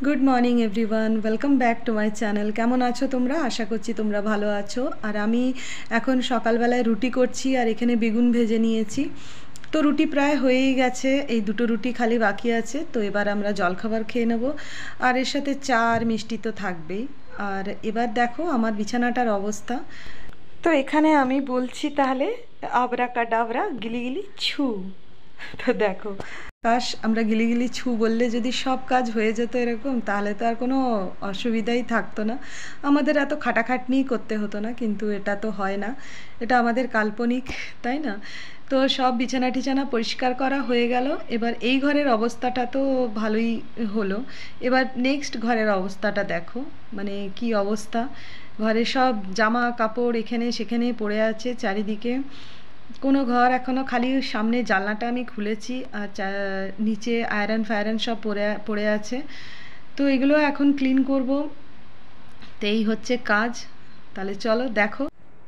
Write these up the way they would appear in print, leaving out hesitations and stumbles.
Good morning everyone, welcome back to my channel. কেমন আছো তোমরা? আশা করছি তোমরা ভালো আছো। আর আমি এখন সকালবেলায় রুটি করছি আর এখানে বেগুন ভেজে নিয়েছি। তো রুটি প্রায় হয়েই গেছে, এই দুটো রুটি খালি বাকি আছে। তো এবার আমরা জলখাবার খেয়ে নেব, আর এর সাথে চা আর মিষ্টি তো থাকবেই। আর এবার দেখো আমার বিছানাটার অবস্থা। তো এখানে আমি বলছি তাহলে আবরা কাডাবরা গিলি গিলি ছু। তো দেখো, কাশ আমরা গিলি গিলি ছু বললে যদি সব কাজ হয়ে যেত এরকম, তাহলে তো আর কোনো অসুবিধাই থাকতো না, আমাদের এত খাটাখাটনিই করতে হতো না। কিন্তু এটা তো হয় না, এটা আমাদের কাল্পনিক, তাই না? তো সব বিছানা টিছানা পরিষ্কার করা হয়ে গেল। এবার এই ঘরের অবস্থাটা তো ভালোই হলো। এবার নেক্সট ঘরের অবস্থাটা দেখো, মানে কি অবস্থা। ঘরে সব জামা কাপড় এখানে সেখানে পড়ে আছে চারিদিকে, কোনো ঘর এখনও খালি, সামনে জানলাটা আমি খুলেছি আর নিচে আয়রন ফায়রন সব পড়ে পড়ে আছে। তো এগুলো এখন ক্লিন করব। তো এই হচ্ছে কাজ। তাহলে চলো দেখো।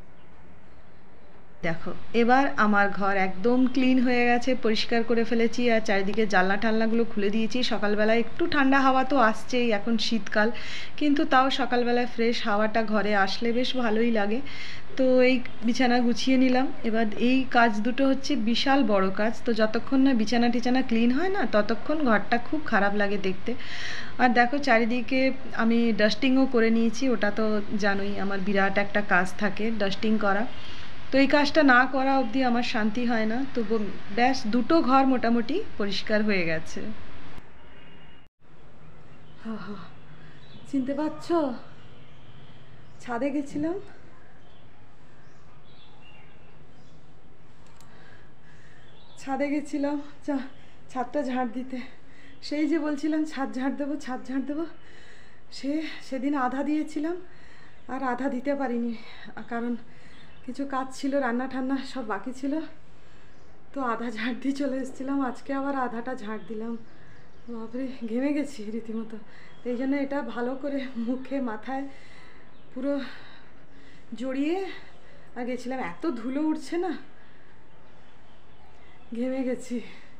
দেখো এবার আমার ঘর একদম ক্লিন হয়ে গেছে, পরিষ্কার করে ফেলেছি আর চারিদিকে জানলা টালনাগুলো খুলে দিয়েছি। সকালবেলায় একটু ঠান্ডা হাওয়া তো আসছেই, এখন শীতকাল, কিন্তু তাও সকালবেলায় ফ্রেশ হাওয়াটা ঘরে আসলে বেশ ভালোই লাগে। তো এই বিছানা গুছিয়ে নিলাম। এবার এই কাজ দুটো হচ্ছে বিশাল বড় কাজ, তো যতক্ষণ না বিছানা টিছানা ক্লিন হয় না ততক্ষণ ঘরটা খুব খারাপ লাগে দেখতে। আর দেখো চারিদিকে আমি ডাস্টিংও করে নিয়েছি, ওটা তো জানোই আমার বিরাট একটা কাজ থাকে ডাস্টিং করা। তো এই কাজটা না করা অবধি আমার শান্তি হয় না। তো ব্যাস দুটো ঘর মোটামুটি পরিষ্কার হয়ে গেছে। হা হা, চিনতে পারছো? ছাদে গেছিলাম, ছাদে গেছিলাম ছাদটা ঝাড় দিতে। সেই যে বলছিলাম ছাদ ঝাড় দেবো, ছাদ ঝাড় দেবো, সেদিন আধা দিয়েছিলাম আর আধা দিতে পারিনি, কারণ কিছু কাজ ছিল, রান্না ঠান্না সব বাকি ছিল। তো আধা ঝাড় দিয়ে চলে এসেছিলাম, আজকে আবার আধাটা ঝাড় দিলাম। বাপরে, ঘেমে গেছি রীতিমতো। এই জন্য এটা ভালো করে মুখে মাথায় পুরো জড়িয়ে আর গেছিলাম, এত ধুলো উঠছে না, ঘেমে গেছি।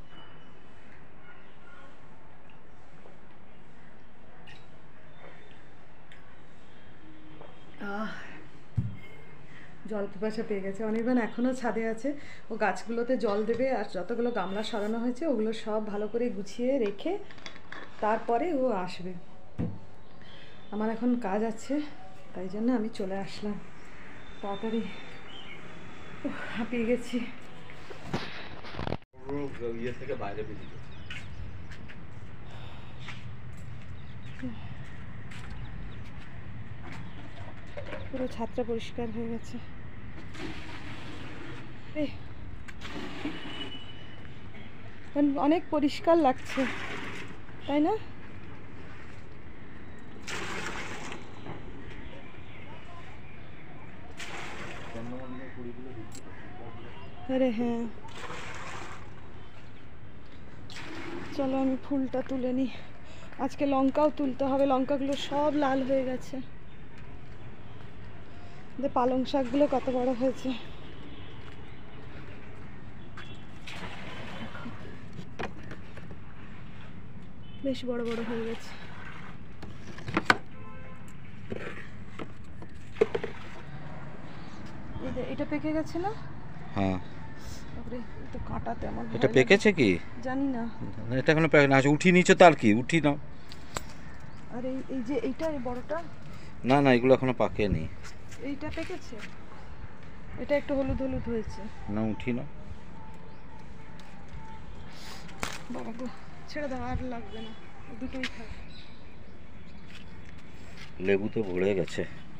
জল পিপাসা পেয়ে গেছে। অনির্বাণ এখনও ছাদে আছে, ও গাছগুলোতে জল দেবে আর যতগুলো গামলা সরানো হয়েছে ওগুলো সব ভালো করে গুছিয়ে রেখে তারপরে ও আসবে। আমার এখন কাজ আছে, তাই জন্য আমি চলে আসলাম তাড়াতাড়ি। হাঁপিয়ে গেছি। পুরো ছাদটা পরিষ্কার হয়ে গেছে। অনেক পরিষ্কার লাগছে, তাই না? আরে হ্যাঁ, চলো আমি ফুলটা তুলে নিই। আজকে লঙ্কাও তুলতে হবে, লঙ্কাগুলো সব লাল হয়ে গেছে। পালং শাকগুলো কত বড় হয়েছে, বেশ বড় বড় হয়ে গেছে। এটা পেকে গেছে না? হ্যাঁ, তো কাটাতে আমার এটা পেকেছে কি জানি না। এটা এখনো পেকে না, উঠিয়ে নিচ্ছ তার কি, উঠি নাও। আর এই যে এইটা, এই বড়টা না না, এগুলো এখনো পাকেনি। এইটা পেকেছে, এটা একটু হলুদ হলুদ হয়েছে। না, উঠি নাও। বাবা গো, ছেড়ে দাও, আর লাগবে না, দুটোই থাক। লেবুতে ভরে গেছে।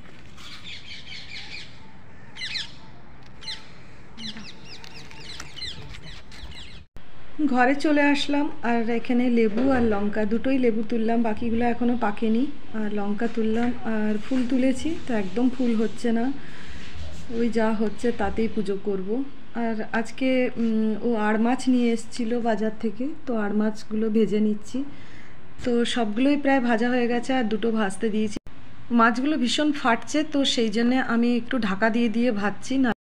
ঘরে চলে আসলাম আর এখানে লেবু আর লঙ্কা দুটোই, লেবু তুললাম, বাকিগুলো এখনও পাকেনি। আর লঙ্কা তুললাম আর ফুল তুলেছি, তো একদম ফুল হচ্ছে না, ওই যা হচ্ছে তাতেই পুজো করব। আর আজকে ও আড় মাছ নিয়ে এসেছিলো বাজার থেকে, তো আড় মাছগুলো ভেজে নিচ্ছি। তো সবগুলোই প্রায় ভাজা হয়ে গেছে আর দুটো ভাজতে দিয়েছি। মাছগুলো ভীষণ ফাটছে, তো সেই জন্যে আমি একটু ঢাকা দিয়ে দিয়ে ভাজছি না।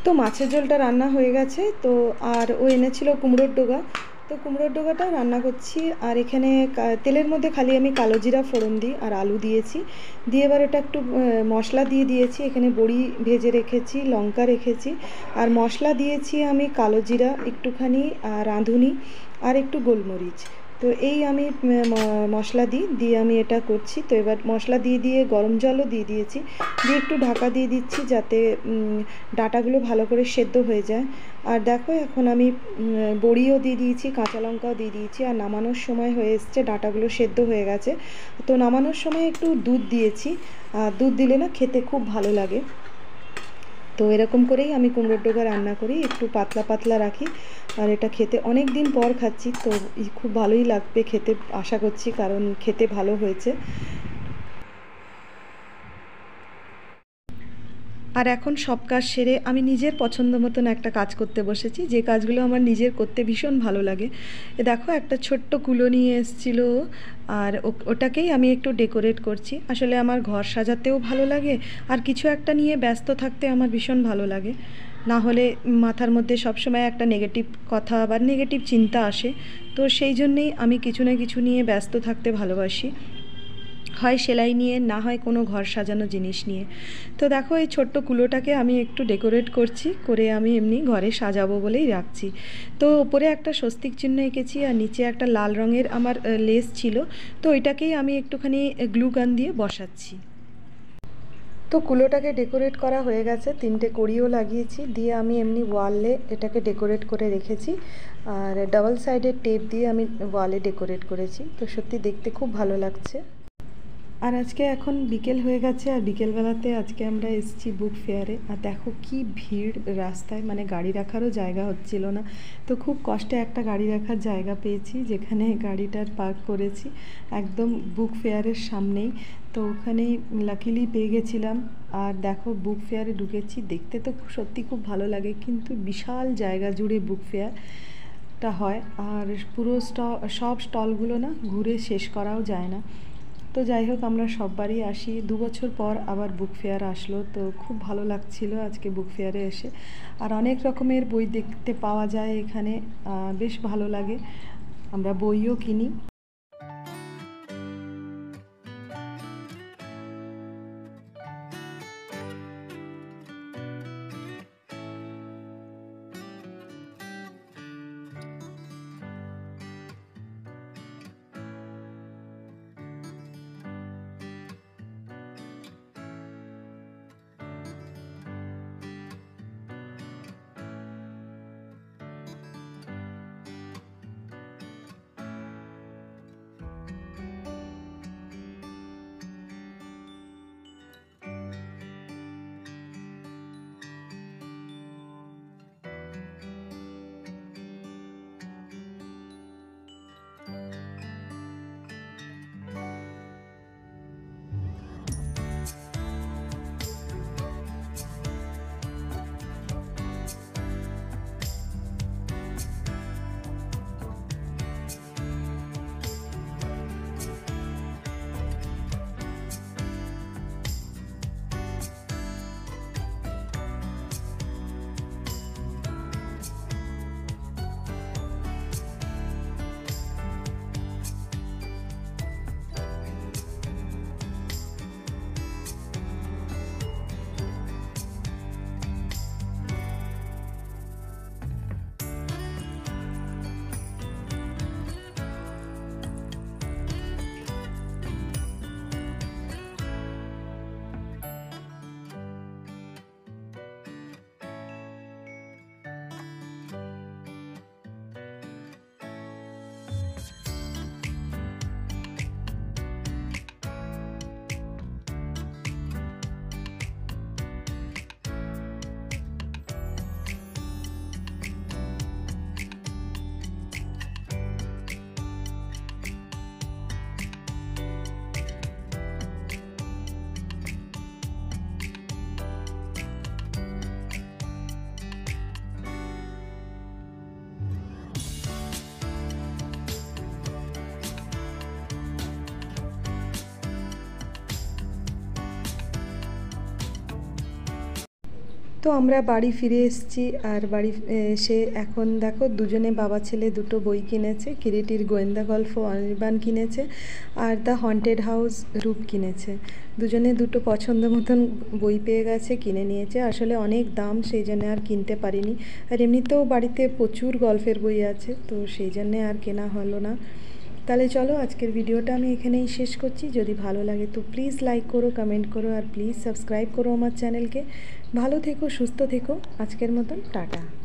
তো মাছের ঝোলটা রান্না হয়ে গেছে। তো আর ও এনেছিল কুমড়োর ডোগা, তো কুমড়োর ডোগাটাও রান্না করছি। আর এখানে তেলের মধ্যে খালি আমি কালো জিরা ফোড়ন দিই আর আলু দিয়েছি, দিয়ে এবার এটা একটু মশলা দিয়ে দিয়েছি। এখানে বড়ি ভেজে রেখেছি, লঙ্কা রেখেছি, আর মশলা দিয়েছি আমি কালো জিরা একটুখানি, আর রাঁধুনি, আর একটু গোলমরিচ। তো এই আমি মশলা দিয়ে আমি এটা করছি। তো এবার মশলা দিয়ে গরম জলও দিয়ে দিয়েছি, দিয়ে একটু ঢাকা দিয়ে দিচ্ছি যাতে ডাঁটাগুলো ভালো করে সেদ্ধ হয়ে যায়। আর দেখো এখন আমি বড়িও দিয়ে দিয়েছি, কাঁচা লঙ্কাও দিয়ে দিয়েছি, আর নামানোর সময় হয়ে এসছে, ডাঁটাগুলো সেদ্ধ হয়ে গেছে। তো নামানোর সময় একটু দুধ দিয়েছি, আর দুধ দিলে না খেতে খুব ভালো লাগে। তো এরকম করেই আমি কুমড়োর ডোগা রান্না করি, একটু পাতলা পাতলা রাখি। আর এটা খেতে অনেক দিন পর খাচ্ছি, তো খুব ভালোই লাগবে খেতে আশা করছি, কারণ খেতে ভালো হয়েছে। আর এখন সব কাজ সেরে আমি নিজের পছন্দ মতন একটা কাজ করতে বসেছি, যে কাজগুলো আমার নিজের করতে ভীষণ ভালো লাগে। দেখো একটা ছোট্ট কুলো নিয়ে এসেছিলো, আর ওটাকেই আমি একটু ডেকোরেট করছি। আসলে আমার ঘর সাজাতেও ভালো লাগে, আর কিছু একটা নিয়ে ব্যস্ত থাকতে আমার ভীষণ ভালো লাগে। না হলে মাথার মধ্যে সবসময় একটা নেগেটিভ কথা বা নেগেটিভ চিন্তা আসে। তো সেই জন্যেই আমি কিছু না কিছু নিয়ে ব্যস্ত থাকতে ভালোবাসি, হয় সেলাই নিয়ে, না হয় কোনো ঘর সাজানো জিনিস নিয়ে। তো দেখো এই ছোট্ট কুলোটাকে আমি একটু ডেকোরেট করছি, করে আমি এমনি ঘরে সাজাবো বলেই রাখছি। তো ওপরে একটা স্বস্তিক চিহ্ন এঁকেছি, আর নিচে একটা লাল রঙের আমার লেস ছিল, তো ওইটাকেই আমি একটুখানি গ্লু গান দিয়ে বসাচ্ছি। তো কুলোটাকে ডেকোরেট করা হয়ে গেছে, 3টে কড়িও লাগিয়েছি, দিয়ে আমি এমনি ওয়ালে এটাকে ডেকোরেট করে রেখেছি। আর ডাবল সাইডের টেপ দিয়ে আমি ওয়ালে ডেকোরেট করেছি। তো সত্যি দেখতে খুব ভালো লাগছে। আর আজকে এখন বিকেল হয়ে গেছে, আর বিকেলবেলাতে আজকে আমরা এসেছি বুক ফেয়ারে। আর দেখো কি ভিড় রাস্তায়, মানে গাড়ি রাখারও জায়গা হচ্ছিল না। তো খুব কষ্টে একটা গাড়ি রাখার জায়গা পেয়েছি, যেখানে গাড়িটার পার্ক করেছি একদম বুক ফেয়ারের সামনেই। তো ওখানেই লাকিলি পেয়ে গেছিলাম। আর দেখো বুক ফেয়ারে ঢুকেছি, দেখতে তো সত্যি খুব ভালো লাগে, কিন্তু বিশাল জায়গা জুড়ে বুক ফেয়ারটা হয়, আর পুরো সব স্টলগুলো না ঘুরে শেষ করাও যায় না। তো যাই হোক, আমরা সববারই আসি, 2 বছর পর আবার বুক ফেয়ার আসলো, তো খুব ভালো লাগছিল আজকে বুক ফেয়ারে এসে। আর অনেক রকমের বই দেখতে পাওয়া যায় এখানে, বেশ ভালো লাগে, আমরা বইও কিনি। তো আমরা বাড়ি ফিরে এসেছি, আর বাড়ি এসে এখন দেখো দুজনে বাবা ছেলে দুটো বই কিনেছে। কিরিটির গোয়েন্দা গল্প অনির্বাণ কিনেছে, আর দ্য হন্টেড হাউস রূপ কিনেছে। দুজনে দুটো পছন্দ মতন বই পেয়ে গেছে, কিনে নিয়েছে। আসলে অনেক দাম, সেই জন্য আর কিনতে পারিনি। আর এমনিতেও বাড়িতে প্রচুর গল্পের বই আছে, তো সেই জন্যে আর কেনা হলো না। তাহলে চলো আজকের ভিডিওটা আমি এখানেই শেষ করছি। যদি ভালো লাগে তো প্লিজ লাইক করো, কমেন্ট করো, আর প্লিজ সাবস্ক্রাইব করো আমার চ্যানেলকে। ভালো থেকো, সুস্থ থেকো। আজকের মতন টাটা।